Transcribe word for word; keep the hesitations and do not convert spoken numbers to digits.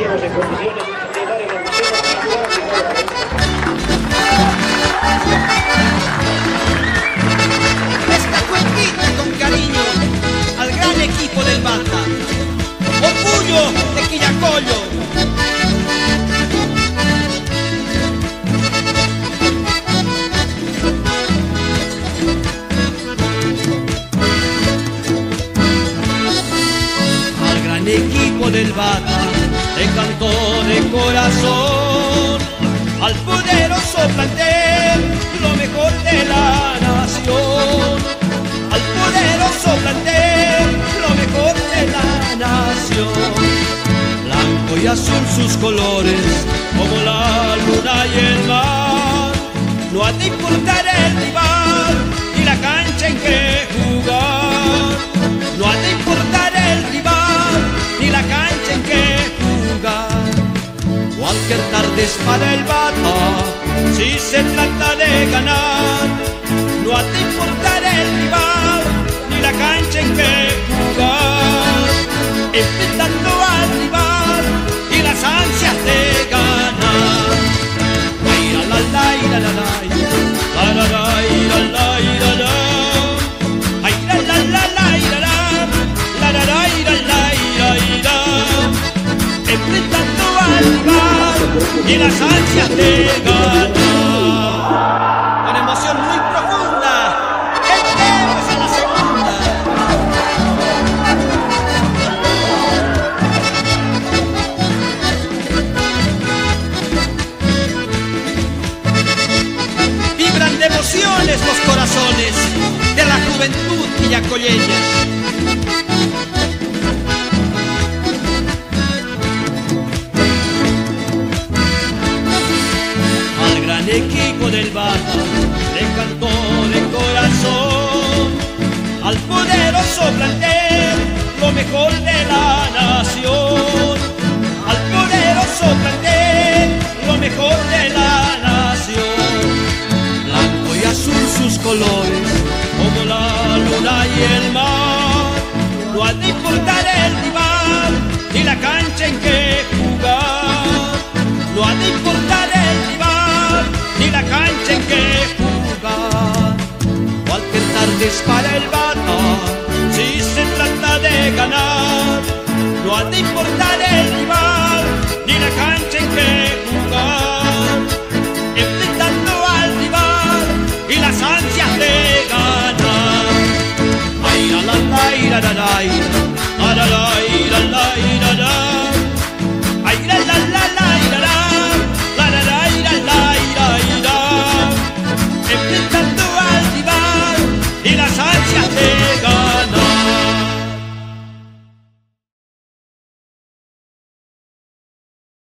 estemos en condiciones de dar el oxígeno natural de cada país. Esta cuequita con cariño al gran equipo del Bata. Orgullo de Quillacollo. Al gran equipo del Bata le cantó de corazón, al poderoso plantel lo mejor de la nación, al poderoso plantel lo mejor de la nación. Blanco y azul sus colores, como la luna y el mar. No ha de importar el rival ni la cancha en que jugar. No ha de importar el rival ni la cancha en que jugar. Cualquier tarde es para el Bata si se trata de ganar. No ha de importar el rival ni la cancha en que jugar, enfrentando al rival y las ansias de ganar. Ay, la la la la la la la la la la la. Ay, la la la la la la la la la la. Enfrentando al rival y las ansias de ganar. Con emoción muy profunda, entremos a la segunda. Vibran de emociones los corazones de la juventud quillacolleña. Equipo del Bata le cantó de corazón, al poderoso plantel lo mejor de la nación, al poderoso plantel lo mejor de la nación. Blanco y azul sus colores, como la luna y el mar. No ha de importar